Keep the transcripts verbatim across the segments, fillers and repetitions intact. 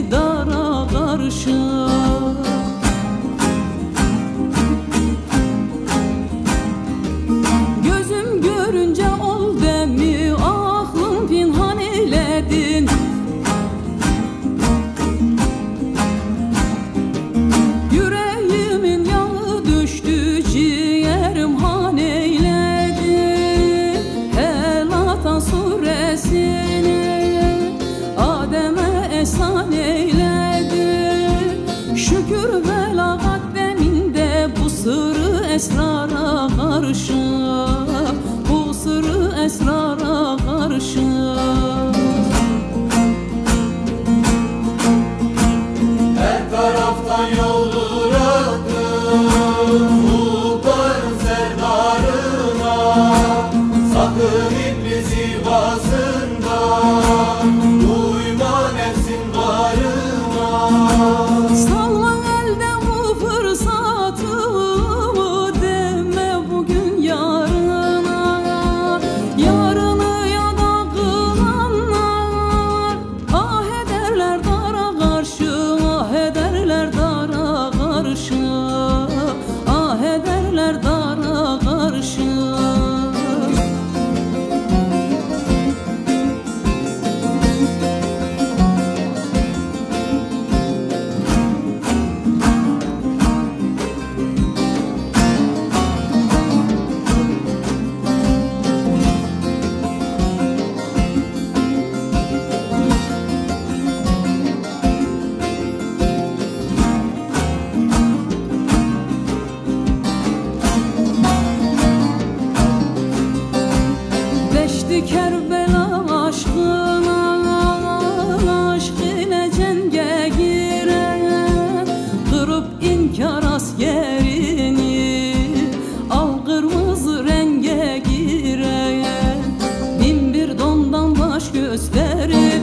dara karşı. Gözüm görünce ol demi, aklım pinhan eyledin. Yüreğimin yağı düştü, ciğerim han eyledin. Helata suresini Adem'e esan eyledin. Şükür belagat deminde bu sırrı esrara karşı, bu sırrı esrara karşı. Her taraftan yoldur aklım bulutların serdarına. Sakın iblis yuvasından uyma nefsin varına. Salma elden bu fırsatımı, deme bugün yarına. Yarını ya da kılanlar ah ederler dara karşı, ah ederler dara karşı, ah ederler dara karşı. Beşti Kerbela aşkına, aşk ile cenge giren, kırıp inkar askerini, al kırmızı renge giren. Bin bir dondan baş gösterip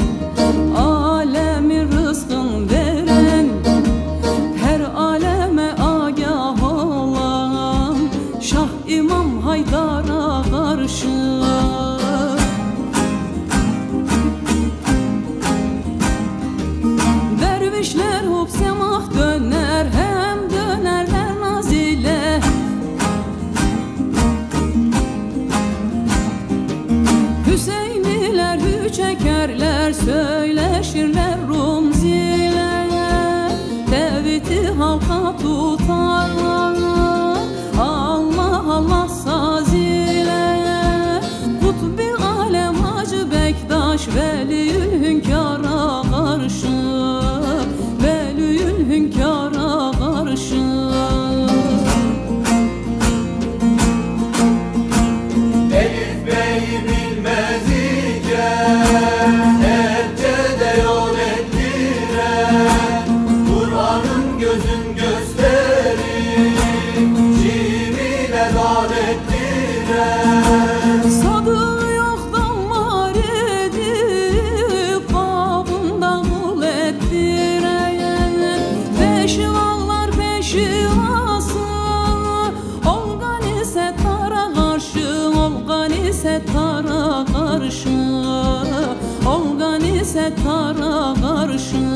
alemin rızkın veren, her aleme agah olan Şah İmam Haydar'a karşı. Dervişler hop semah döner, hem dönerler naz ile. Hüseyniler hü çekerler, söyleşirler Rumz ile. Tevhidi halka tutarlar, Allah Allah saz ile. Kutbi alem Hacı Bektaş, Veliyül Hünkâr'a karşı, Veliyül Hünkâr'a karşı. Elif Bey'i bilmez iken Ebcede yol ettiren, Kur'an'ın gözün gösterir, cimine dar ettiren. Sadığı yoktan var edip babında kul ettiren, peşivalar peşivası, Olgani Settar'a karşı, Olgani Settar'a karşı, Olgani Settar'a karşı.